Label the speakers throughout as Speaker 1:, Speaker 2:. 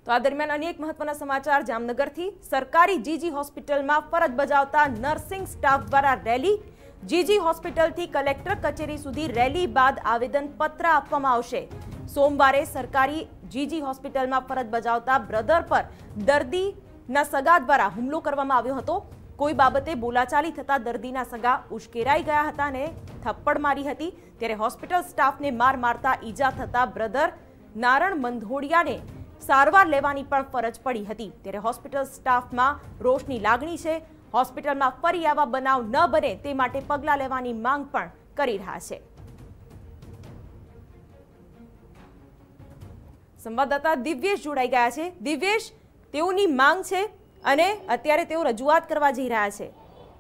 Speaker 1: તો આ દરમિયાન અન્ય એક મહત્વના સમાચાર જામનગરથી સરકારી જીજી હોસ્પિટલમાં ફરજ બજાવતા નર્સિંગ સ્ટાફ દ્વારા રેલી। જીજી હોસ્પિટલથી કલેક્ટર કચેરી સુધી રેલી બાદ આવેદનપત્ર આપવામાં આવશે। સોમવારે સરકારી જીજી હોસ્પિટલમાં ફરજ બજાવતા બ્રધર પર દર્દીના સગા દ્વારા હુમલો કરવામાં આવ્યો હતો। કોઈ બાબતે બોલાચાલી થતા દર્દીના સગા ઉશ્કેરાઈ ગયા હતા અને થપ્પડ મારી હતી। ત્યારે હોસ્પિટલ સ્ટાફને માર મારતા ઈજા થતા બ્રધર નારણ મંધોડિયાને સારવાર લેવાની પણ ફરજ પડી હતી। ત્યારે હોસ્પિટલ સ્ટાફમાં રોષની લાગણી છે। હોસ્પિટલમાં ફરી આવા બનાવ ન બને તે માટે પગલાં લેવાની માંગ પણ કરી રહ્યા છે। સંવાદદાતા દિવ્યેશ જોડાઈ ગયા છે। દિવ્યેશ, તેઓની માંગ છે અને અત્યારે તેઓ રજૂઆત કરવા જઈ રહ્યા છે।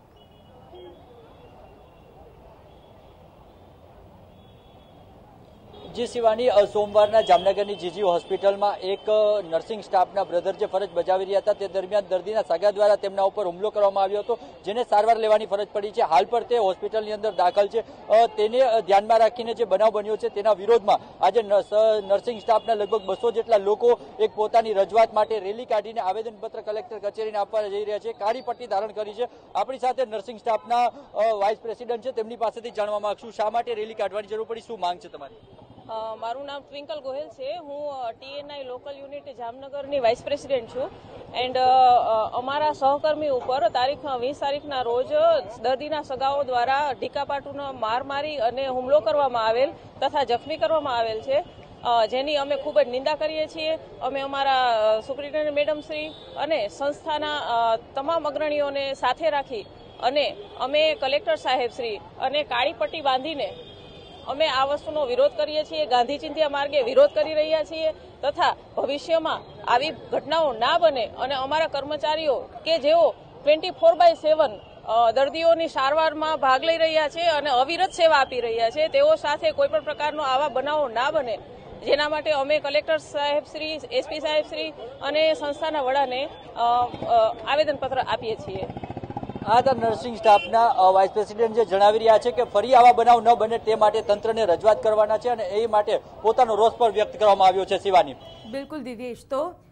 Speaker 2: जी शिवानी, सोमवार जामनगर जीजी होस्पिटल में एक नर्सिंग स्टाफ ब्रदर जो फरज बजावी रहा था ते दरमियान दर्दीना सगा द्वारा तेमना उपर हुमलो करवामां आव्यो हतो, जेने सारवार लेवानी फरज पड़ी है। हाल पर ते होस्पिटल अंदर दाखल है। तेने ध्यान में राखीने जे बनाव बन्यो छे तेना विरोध में आज नर्सिंग स्टाफ लगभग 200 जेटला लोको एक पोतानी रजूआत माटे रेली काढीने आवेदनपत्र कलेक्टर कचेरीने आपवा जई रह्या छे। काळी पट्टी धारण करी छे। आपणी साथे नर्सिंग स्टाफना वाइस प्रेसिडेंट छे, तेमनी पासेथी जाणवा मांगशुं शा माटे रेली काढवानी जरूर पड़ी, शुं मांग छे तमारी?
Speaker 3: मारू नाम ट्विंकल गोहेल है। हूँ TNI लोकल यूनिट जामनगर नी वाइस प्रेसिडेंट छूँ। एंड अमारा सहकर्मी ऊपर तारीख 20 तारीखना रोज दर्दीना सगाओ द्वारा ढीकापाटूनो मार मारी अने हुमलो करवामां आवेल तथा जख्मी करवामां आवेल छे, जेनी अमे खूब ज निंदा करीए छीए। अमे अमारा सुप्रिटेन्डेंट मेडम श्री अने संस्थाना तमाम अग्रणीओने साथे राखी अने अमे कलेक्टर साहेब श्री अने काळी पट्टी बांधीने अमे आ वस्तुनो विरोध करीए छीए। गांधी चिंध्या मार्गे विरोध करी रह्या छीए तथा भविष्यमां आवी घटनाओ ना बने अने अमारा कर्मचारीओ के जेओ 24/7 दर्दीओनी सारवारमां भाग लई रह्या छे अने अविरत सेवा आपी रह्या छे, तेओ साथे कोईपण प्रकारनो आवा बनावो ना बने, जेना माटे अमे कलेक्टर साहेब श्री, SP साहेब श्री अने संस्थाना वडाने आवेदनपत्र आपीए छीए।
Speaker 2: आ नर्सिंग स्टाफना वाइस प्रेसिडेंट जे जणावी रह्या छे के फरी आवा बनाव न बने ते माटे तंत्रने रजूआत करवाना छे अने ए माटे पोतानो रोष पर व्यक्त करवामां आव्यो छे। शिवानी,
Speaker 1: बिल्कुल दिव्येश, तो